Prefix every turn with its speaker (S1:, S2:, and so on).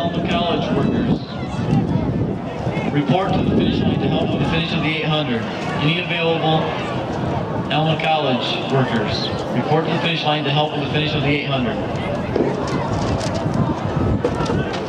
S1: Alma College workers, report to the finish line to help with the finish of the 800. Any available Alma College workers, report to the finish line to help with the finish of the 800.